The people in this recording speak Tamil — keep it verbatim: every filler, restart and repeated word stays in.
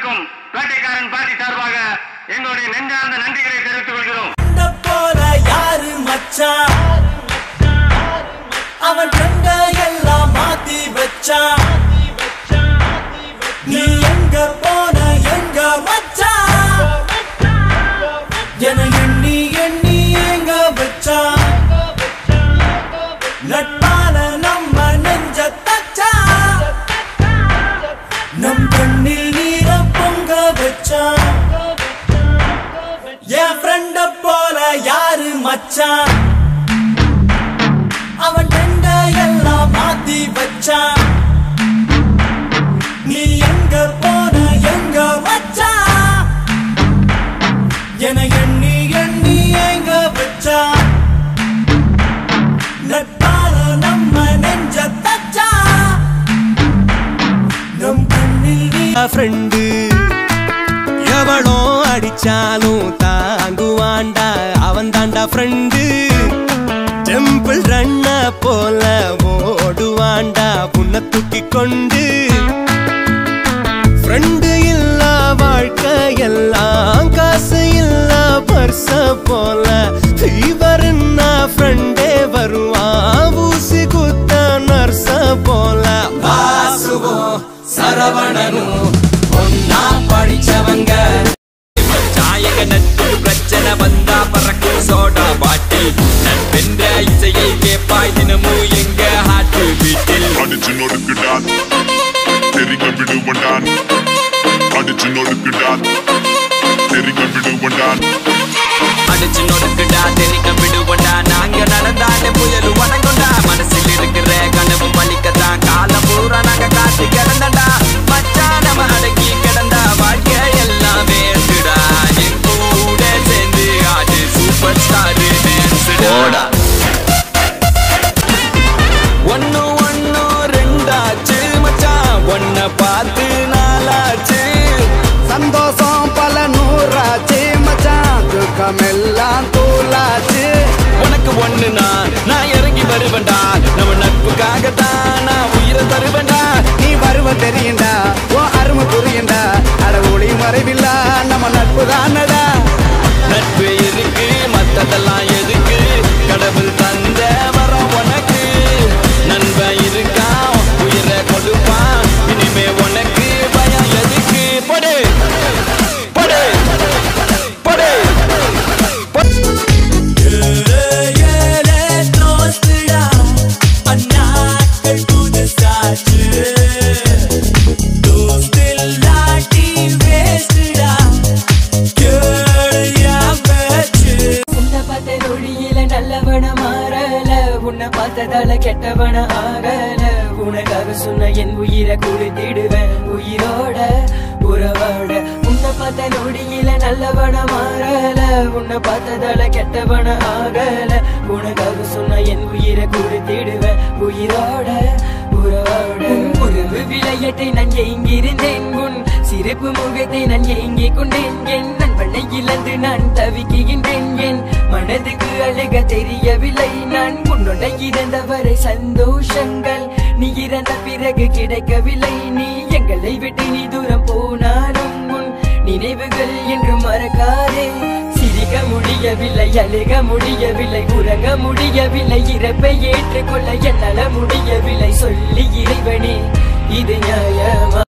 அனைவருக்கும் வேட்டைக்காரன் பாட்டி சார்பாக எங்களுடைய நெஞ்சார்ந்த நன்றிகளை தெரிவித்துக் கொள்கிறோம். போல யாரு மச்சான் அவன் கண்ட எல்லாம் மாத்தி வச்சான் நீ எங்க போன எங்க மச்சான் என எண்ணி எண்ணி எங்க வச்சான் நட்பால நம்ம நெஞ்ச தச்சான் நம் கண்ணில் நீர பொங்க வச்சான் என் ஃப்ரெண்ட போல யாரு மச்சான் அவன் கண்ட எல்லாம் மாத்தி வச்சான் நீ எங்க போன எங்க மச்சான் என எண்ணி எண்ணி எங்க வச்சான் நட்பால நம்ம நெஞ்ச தச்சான் நம் கண்ணில் நீ ஃப்ரெண்டு எவளோ அடிச்சாலும் தாங்குவாண்டா அவன் தாண்டா ஃப்ரெண்டு டெம்பிள் ரன்ன போல ஓடுவாண்டா புண்ண தூக்கி கொண்டு ஃப்ரெண்டு இல்லா வாழ்க்கை எல்லாம் காசு இல்லா பர்ச போல ஃபீவர்னா ஃப்ரெண்டே வருவான் ஊசி குத்த நர்ச போல வாசுவோ சரவணனும் ஒன்னா படிச்சவங்க சாயக நட்பு பிரச்சனை வந்தா பறக்கு சோடா பாட்டில் நட்பென்ற இசையை கேப்பாய் தினமும் எங்க ஹாட்டு வீட்டில் அடிச்சு நொறுக்குடான் தெரிக்க விடுவண்டான் அடிச்சு நொறுக்குடான் தெரிக்க விடுவண்டான் அடிச்சு நொறுக்குடா தெரிக்க விடுவண்டா நாங்க நடந்தாலே புயல் வணங்குண்டா மனசில் இருக்கிற கனவு பலிக்கத்தான் காலம் பூரா நாங்க காத்து கிடந்தடா மச்சான் நம்ம அடக்கி கிடந்தா வாழ்க்கை எல்லாம் வேண்டுடா என் கூட சேர்ந்து ஆடு சூப்பர் ஸ்டார் டான்ஸ்டா ஒன்னு ஒன்னு ரெண்டாச்சு மச்சான் ஒன்ன பார்த்து நாளாச்சு சந்தோஷம் பல நூறாச்சு மச்சான் துக்கமெல்லாம் தூளாச்சு உனக்கு ஒண்ணுனா நான் இறங்கி வருவேன்டா நம்ம நட்புக்காகத்தான் நான் உயிரை தருவேன்டா நீ வருவ தெரியுண்டா ஓ அருமை புரியுண்டா அட ஒளி மறைவில்லா நம்ம நட்பு தானடா நட்பு இருக்கு மத்ததெல்லாம் எதுக்கு கடவுள் தந்த வரம் உனக்கு நண்பன் இருக்கான் உயிரை கொடுப்பான் இனிமே உனக்கு பயம் எதுக்கு படு படு படு பார்த்ததால கெட்டவன ஆகல உனக்காக சொன்ன என் உயிரை கொடுத்திடுவேன் உயிரோட உறவோட உன்னை பார்த்த நொடியில நல்லவன மாறல உன்னை பார்த்ததால கெட்டவன ஆகல உனக்காக சொன்ன என் உயிரை கொடுத்திடுவேன் உயிரோட உறவோட உறவு விளையாட்டை நான் எங்கிருந்தேன் உன் சிறப்பு முகத்தை நான் எங்கே கொண்டேன் என் நண்பனை இழந்து நான் தவிக்கின்றேன் என் மனதுக்கு அழக தெரியவில்லை நான் உன்னோட இறந்தவரை சந்தோஷங்கள் நீ இறந்த பிறகு கிடைக்கவில்லை நீ எங்களை விட்டு நீ தூரம் போனாலும் உன் நினைவுகள் என்று மறக்காதே சிரிக்க முடியவில்லை அழுக முடியவில்லை உறங்க முடியவில்லை இறப்பை ஏற்றுக்கொள்ள என்னால முடியவில்லை சொல்லி இறைவனே இது நியாயமா